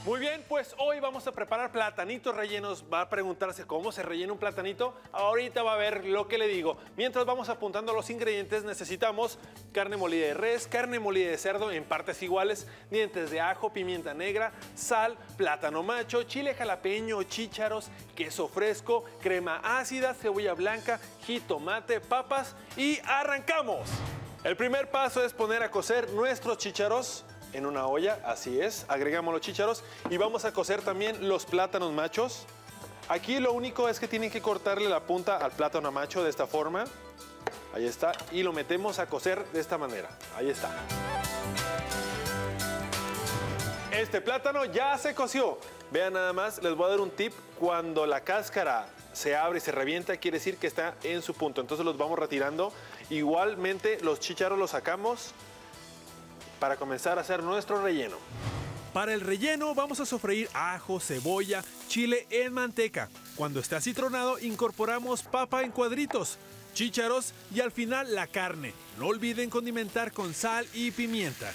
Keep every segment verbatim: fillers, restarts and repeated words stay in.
Muy bien, pues hoy vamos a preparar platanitos rellenos. Va a preguntarse cómo se rellena un platanito. Ahorita va a ver lo que le digo. Mientras vamos apuntando los ingredientes, necesitamos carne molida de res, carne molida de cerdo en partes iguales, dientes de ajo, pimienta negra, sal, plátano macho, chile jalapeño, chícharos, queso fresco, crema ácida, cebolla blanca, jitomate, papas y ¡arrancamos! El primer paso es poner a cocer nuestros chícharos en una olla, así es, agregamos los chícharos y vamos a cocer también los plátanos machos. Aquí lo único es que tienen que cortarle la punta al plátano macho de esta forma, ahí está, y lo metemos a cocer de esta manera, ahí está. Este plátano ya se coció. Vean nada más, les voy a dar un tip, cuando la cáscara se abre y se revienta, quiere decir que está en su punto, entonces los vamos retirando. Igualmente los chícharos los sacamos para comenzar a hacer nuestro relleno. Para el relleno vamos a sofreír ajo, cebolla, chile en manteca. Cuando esté acitronado incorporamos papa en cuadritos, chícharos y al final la carne. No olviden condimentar con sal y pimienta.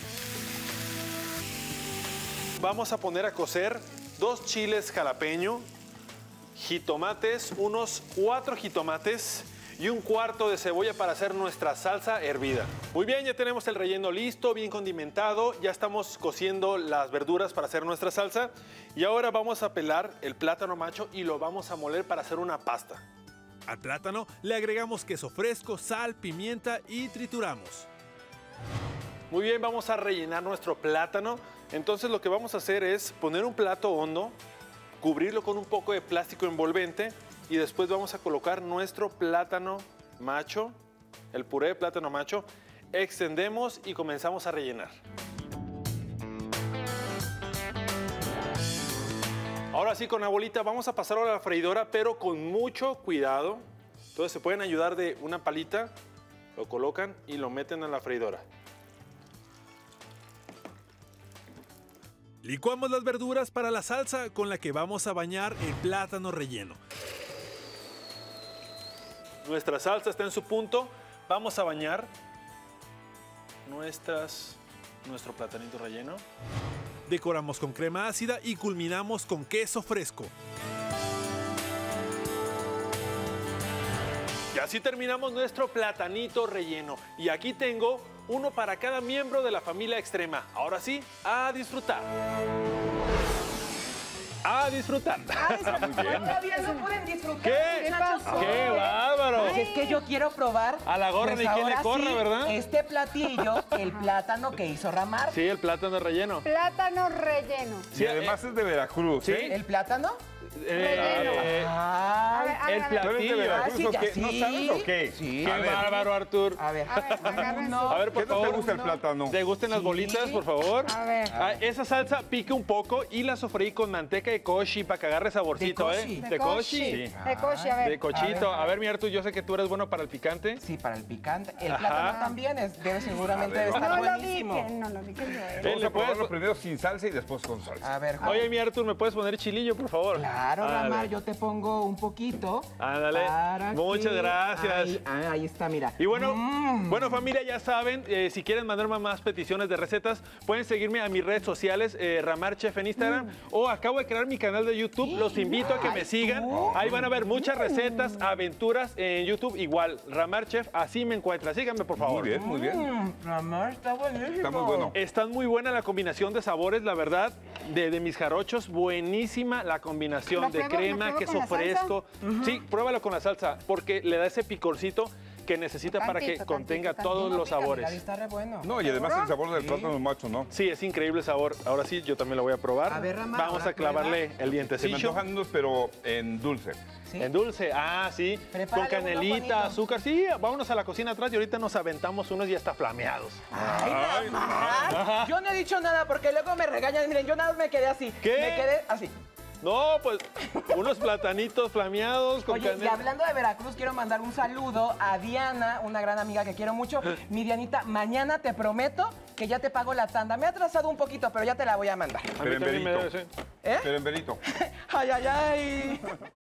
Vamos a poner a cocer dos chiles jalapeño, jitomates, unos cuatro jitomates y un cuarto de cebolla para hacer nuestra salsa hervida. Muy bien, ya tenemos el relleno listo, bien condimentado. Ya estamos cociendo las verduras para hacer nuestra salsa. Y ahora vamos a pelar el plátano macho y lo vamos a moler para hacer una pasta. Al plátano le agregamos queso fresco, sal, pimienta y trituramos. Muy bien, vamos a rellenar nuestro plátano. Entonces lo que vamos a hacer es poner un plato hondo, cubrirlo con un poco de plástico envolvente y después vamos a colocar nuestro plátano macho, el puré de plátano macho, extendemos y comenzamos a rellenar. Ahora sí, con la bolita vamos a pasarlo a la freidora, pero con mucho cuidado. Entonces se pueden ayudar de una palita, lo colocan y lo meten en la freidora. Licuamos las verduras para la salsa con la que vamos a bañar el plátano relleno. Nuestra salsa está en su punto. Vamos a bañar nuestras, nuestro platanito relleno. Decoramos con crema ácida y culminamos con queso fresco. Y así terminamos nuestro platanito relleno. Y aquí tengo uno para cada miembro de la familia Extrema. Ahora sí, a disfrutar. A disfrutar. Ah, todavía no pueden disfrutar. ¿Qué? ¿Qué pasó? ¡Qué bárbaro! Pues es que yo quiero probar. A la gorra pues ni quien le ahora corra, sí, ¿verdad? Este platillo, el plátano que hizo Ramar. Sí, el plátano relleno. Plátano relleno. Sí, y además eh, es de Veracruz, sí. ¿eh? ¿El plátano? Relleno. eh, Ay, A ver, el a ver, ¿Tú eres de platillo. Veracruz Ah, sí, o ya qué? sí. ¿No sabes o qué? Sí. ¡Qué A ver. bárbaro, Artur! A ver. A ver, agárrense. No. A ver, por ¿Qué no favor. te gusta el no. plátano? Degusten las Sí. bolitas, por favor. A ver. Ah, esa salsa pica un poco y la sofreí con manteca de koshi para que agarre saborcito, De ¿eh? koshi. De koshi. Sí. De coche, a ver. De cochito. A ver. A ver, mi Artur, yo sé que tú eres bueno para el picante. Sí, para el picante. El Ajá. plátano también es, debe seguramente A ver, debe estar No lo buenísimo. piquen, no lo piquen. Eh, Vamos ¿le a puedes- probarlo primero sin salsa y después con salsa. A ver, Oye, mi Artur, ¿me puedes poner chilillo, por favor? claro, Ándale. Ramar, yo te pongo un poquito. Ándale. para Muchas que- gracias. Ahí, ah, ahí está, mira. Y bueno, Mm. bueno familia, ya saben, eh, si quieren mandarme más peticiones de recetas, pueden seguirme a mis redes sociales, eh, Ramar Chef en Instagram, o acabo de crear mi canal de YouTube, los invito a que me Ay, sigan, ¿tú? ahí van a ver muchas recetas, aventuras en YouTube, igual, Ramar Chef, así me encuentran, síganme por favor. Muy bien, muy bien. Mm, Ramar, está buenísimo. Está muy bueno. Están muy buena la combinación de sabores, la verdad, de, de mis jarochos, buenísima la combinación ¿Lo de pruebo- lo crema, pruebo queso con la salsa? fresco. Sí, pruébalo con la salsa, porque le da ese picorcito que necesita para que Tantito, contenga tantito, todos tantito. los Pica, mira, sabores. ahí está re bueno. No, y además el sabor del plátano macho, ¿no? Sí, es increíble el sabor. Ahora sí, yo también lo voy a probar. A ver, Ramar, Vamos ahora a clavarle prueba. el Se me dientecillo. antojan unos, pero en dulce. ¿Sí? En dulce, ah, sí. Prepárale Con uno canelita, bonito. azúcar. Sí, vámonos a la cocina atrás y ahorita nos aventamos unos ya hasta flameados. Ay, Ay, Ramar. Yo no he dicho nada porque luego me regañan. Miren, yo nada más me quedé así. ¿Qué? Me quedé así. No, pues unos platanitos flameados con Oye, y canela. hablando de Veracruz, quiero mandar un saludo a Diana, una gran amiga que quiero mucho. Mi Dianita, mañana te prometo que ya te pago la tanda. Me ha atrasado un poquito, pero ya te la voy a mandar. A mí Pero en también me verito. debe ser. ¿Eh? Pero en verito. Ay, ay, ay.